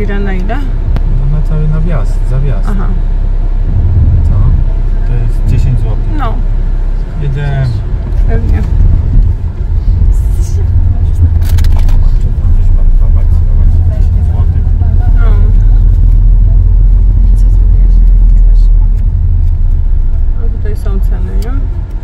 lira na ile? No na cały nawias, za wjazd. Aha. Co? To jest 10 zł. No. Jedziemy. Pewnie. Gdzieś bankować, 10 zł. No. No tutaj są ceny, nie?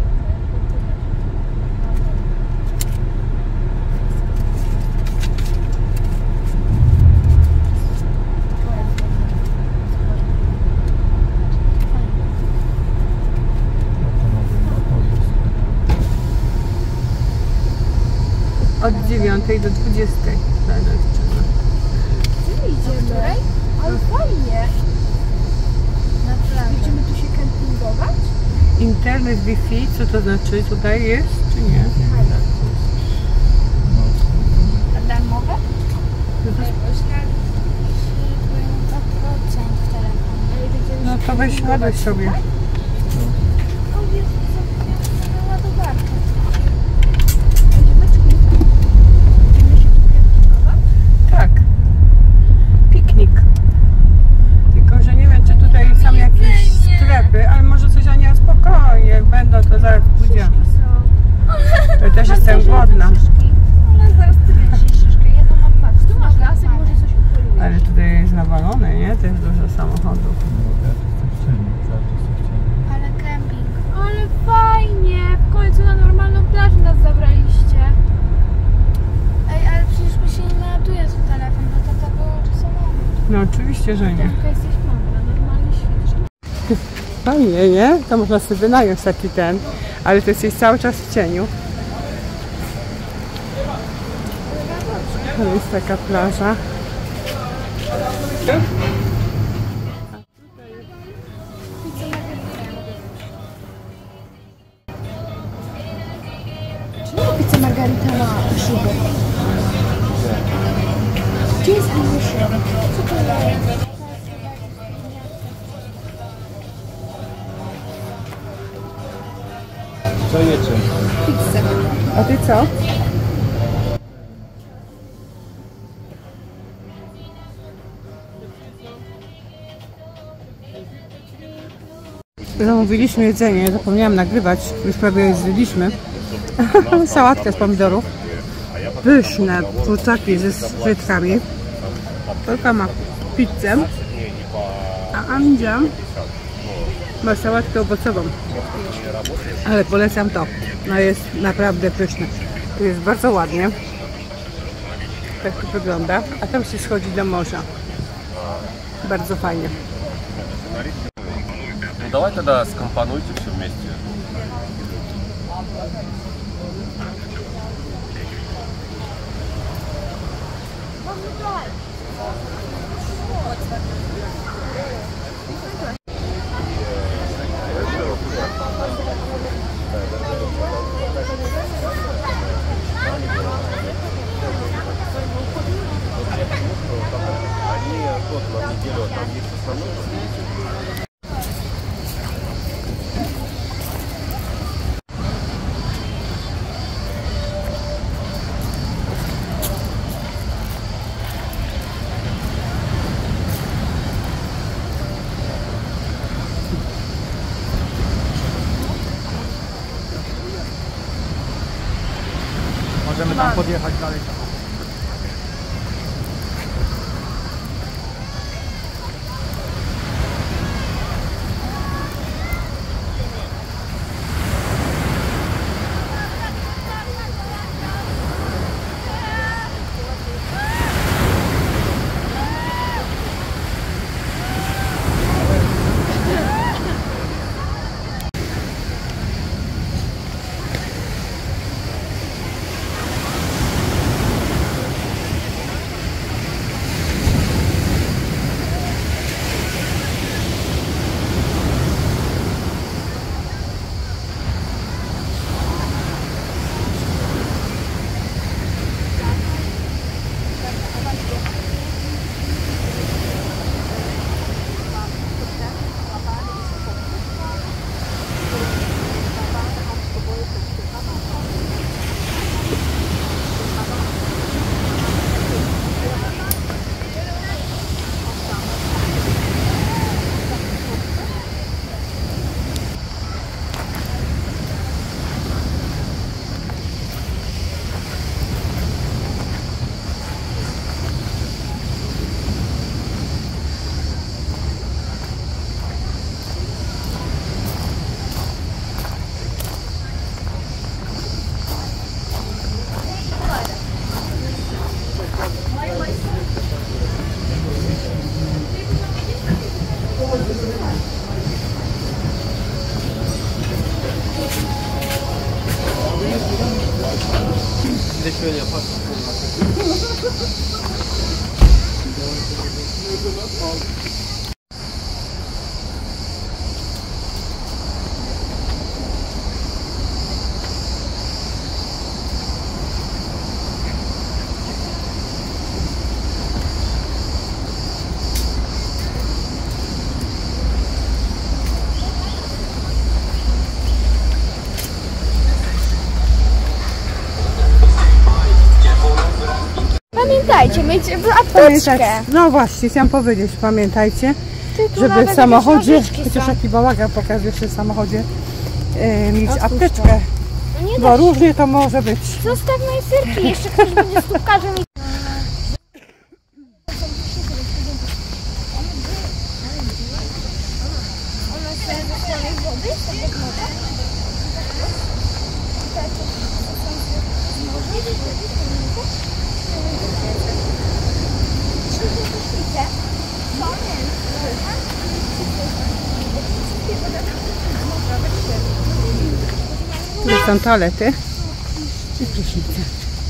Od 9 do 20. Gdzie idziemy? Ale fajnie. Naprawdę. Będziemy tu się kempingować? Internet Wi-Fi, co to znaczy? Tutaj jest, czy nie? A darmowe? No to weź ładuj sobie. O Jezu, zamknięte na ładowarkę. Będziemy się tu kempingować? Tak. Piknik. Tylko, że nie wiem, czy tutaj są jakieś sklepy, ale może coś, Ania, spokojnie. Jak będą, to zaraz pójdziemy. Ja też jestem głodna. Ale zaraz ty będziesz szyszkę. Jedną mam patrz. Tu masz lasek, może coś upoluje. Ale tutaj jest nawalone, nie? To jest dużo samochodów. Ale kemping. Ale fajnie. W końcu na normalną plażę nas zabraliście. Ej, ale przecież my się nie naładuje ten telefon, bo tata wyłączy samochód. No oczywiście, że nie. Taka jesteś mądra, normalnie świetnie. Fajnie, nie? To można sobie wynająć taki ten, ale to jesteś cały czas w cieniu. To jest taka plaża. Pizza margarita ma szybę. Gdzie jest najwyższa? Co to jest? Co jecie? Pizzę. A ty co? Zamówiliśmy jedzenie, zapomniałam nagrywać, już prawie je zjedliśmy. Sałatkę z pomidorów. Pyszne kurczaki ze frytkami. Tylko ma pizzę, a Andzia ma sałatkę owocową. Ale polecam to. No jest naprawdę pyszne. Tu jest bardzo ładnie. Tak to wygląda. A tam się schodzi do morza. Bardzo fajnie. Ну давай тогда скомпонуйте все вместе. Они вот на неделю, там есть основной. Możemy tam podjechać dalej. Ty świnia, patrz. Pamiętajcie, mieć apteczkę. No właśnie, chciałam powiedzieć, pamiętajcie, Tu żeby nawet w samochodzie, jakieś nożyczki chociaż są. taki bałagan pokazuje się w samochodzie, mieć Otwórz apteczkę, No nie bo różnie to może być. Zostaw moje syrki, jeszcze ktoś będzie stópkarzem i... Tu są toalety i prysznice.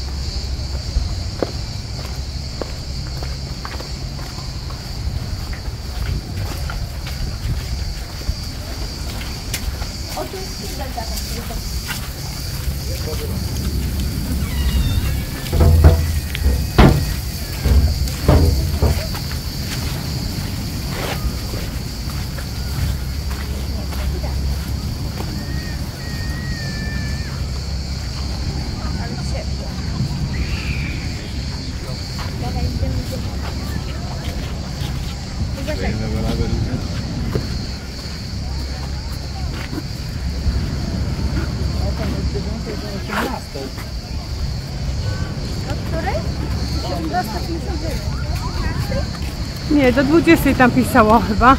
Nie, do 20 tam pisało chyba.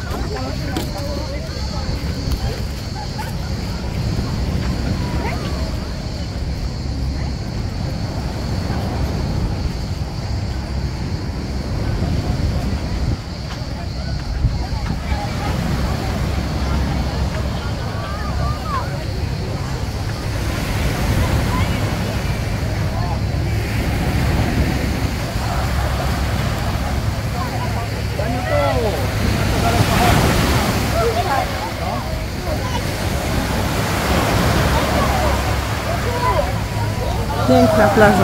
Piękna plaża.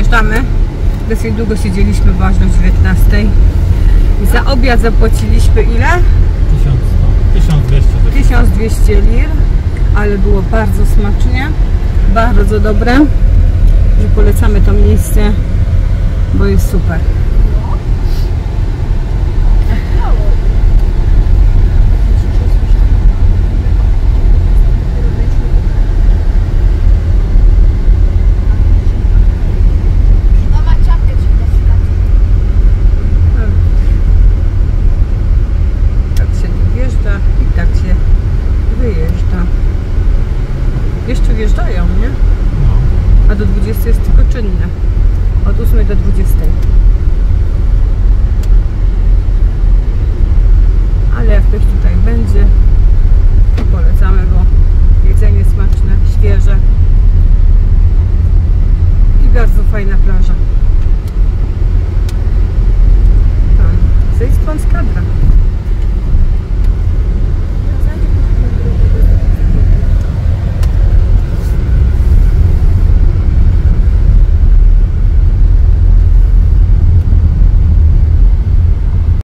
wyjeżdżamy. Dosyć długo siedzieliśmy, bo aż do 19. I za obiad zapłaciliśmy ile? 1200. 1200 lir, ale było bardzo smacznie, bardzo dobre. Że polecamy to miejsce, bo jest super. Mama czapkę ci Tak się tu wjeżdża i tak się wyjeżdża. Jeszcze wjeżdżają, nie? No. A do 20 jest tylko czynne. Od 8 do 20. Ale jak ktoś tutaj będzie, to polecamy, bo jedzenie smaczne, świeże i bardzo fajna plaża. Tam, zejdź z kadra.